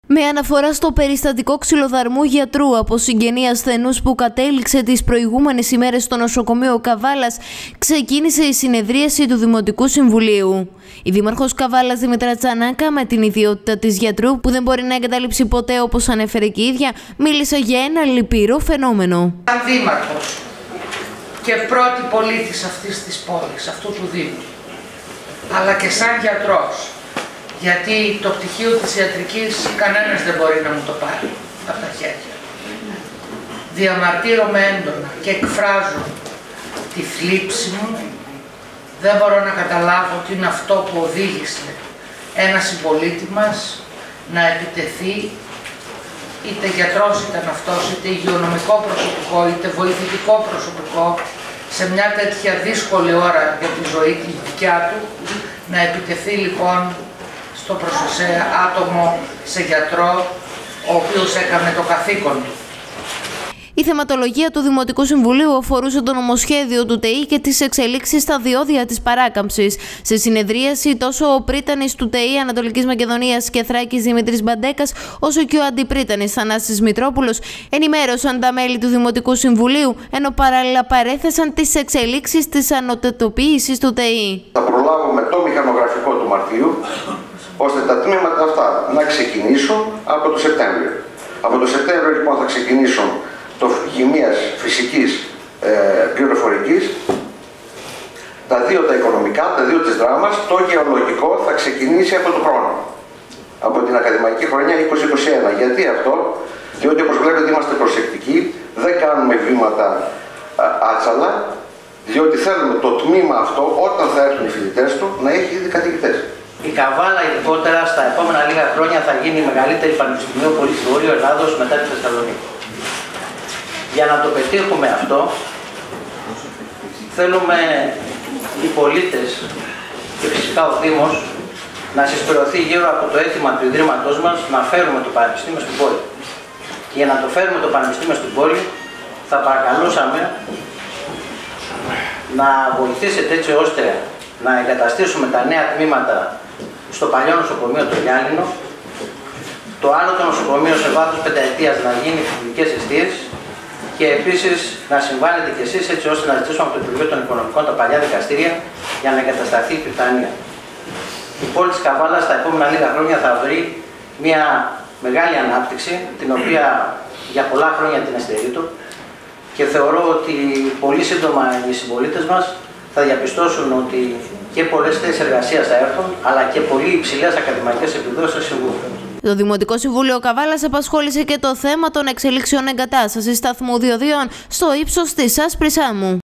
Με αναφορά στο περιστατικό ξυλοδαρμού γιατρού από συγγενή ασθενούς που κατέληξε τις προηγούμενες ημέρες στο νοσοκομείο Καβάλας, ξεκίνησε η συνεδρίαση του Δημοτικού Συμβουλίου. Η Δήμαρχος Καβάλας Δήμητρα Τσανάκα, με την ιδιότητα της γιατρού που δεν μπορεί να εγκαταλείψει ποτέ, όπως ανέφερε και η ίδια, μίλησε για ένα λυπηρό φαινόμενο. Σαν δήμαρχος και πρώτη πολίτης αυτής της πόλης, αυτού του Δήμου, αλλά και σαν γιατρός, γιατί το πτυχίο της ιατρικής κανένας δεν μπορεί να μου το πάρει από τα χέρια. Διαμαρτύρομαι έντονα και εκφράζω τη θλίψη μου. Δεν μπορώ να καταλάβω τι είναι αυτό που οδήγησε ένα συμπολίτη μας να επιτεθεί, είτε γιατρός ήταν αυτός, είτε υγειονομικό προσωπικό, είτε βοηθητικό προσωπικό, σε μια τέτοια δύσκολη ώρα για τη ζωή τη δικιά του, να επιτεθεί λοιπόν στο προσωσέα άτομο, σε γιατρό, ο οποίος έκανε το καθήκον του. Η θεματολογία του Δημοτικού Συμβουλίου αφορούσε το νομοσχέδιο του ΤΕΗ και τις εξελίξεις στα διόδια της παράκαμψης. Σε συνεδρίαση, τόσο ο πρίτανης του ΤΕΗ Ανατολικής Μακεδονίας και Θράκης Δημήτρης Μπαντέκας, όσο και ο αντιπρίτανης Θανάσης Μητρόπουλος ενημέρωσαν τα μέλη του Δημοτικού Συμβουλίου, ενώ παράλληλα παρέθεσαν τις εξελίξεις της ανωτετοποίησης του ΤΕΗ. Θα προλάβουμε το μηχανογραφικό του Μαρτίου, ώστε τα τμήματα αυτά να ξεκινήσουν από το Σεπτέμβριο. Από το Σεπτέμβριο λοιπόν θα ξεκινήσουν το χημίας, φυσικής, πληροφορικής, τα δύο τα οικονομικά, τα δύο της δράμας, το γεωλογικό θα ξεκινήσει από τον χρόνο. Από την ακαδημαϊκή χρονιά 2021. Γιατί αυτό? Διότι όπως βλέπετε είμαστε προσεκτικοί, δεν κάνουμε βήματα άτσαλα, διότι θέλουμε το τμήμα αυτό, όταν θα έρθουν οι φοιτητές του, να έχει ήδη καθηγητές. Η Καβάλα ειδικότερα στα επόμενα λίγα χρόνια θα γίνει η μεγαλύτερη πανεπιστημίου Βορείου Ελλάδος μετά τη Θεσσαλονίκη. Για να το πετύχουμε αυτό, θέλουμε οι πολίτες και φυσικά ο Δήμος να συσπηρωθεί γύρω από το αίτημα του Ιδρύματός μας να φέρουμε το Πανεπιστήμιο στην πόλη. Και για να το φέρουμε το Πανεπιστήμιο στην πόλη, θα παρακαλούσαμε να βοηθήσετε έτσι ώστε να εγκαταστήσουμε τα νέα τμήματα στο παλιό νοσοκομείο το Γιάννηνο, το άλλο το νοσοκομείο σε βάθος πενταετίας να γίνει φοιτητικές εστίες και επίσης να συμβάλλετε κι εσείς έτσι ώστε να ζητήσουμε από το Υπουργείο των Οικονομικών τα παλιά δικαστήρια για να εγκατασταθεί η Πυρτανία. Η πόλη της Καβάλας στα επόμενα λίγα χρόνια θα βρει μια μεγάλη ανάπτυξη, την οποία για πολλά χρόνια την εστερείτω, και θεωρώ ότι πολύ σύντομα οι συμπολίτες μας θα διαπιστώσουν ότι και πολλές θέσεις εργασίας θα έρθουν, αλλά και πολύ υψηλές ακαδημαϊκές επιδόσεις συμβούλων. Το Δημοτικό Συμβούλιο Καβάλας απασχόλησε και το θέμα των εξελίξεων εγκατάστασης σταθμού διοδίων στο ύψος της Άσπρης Άμμου.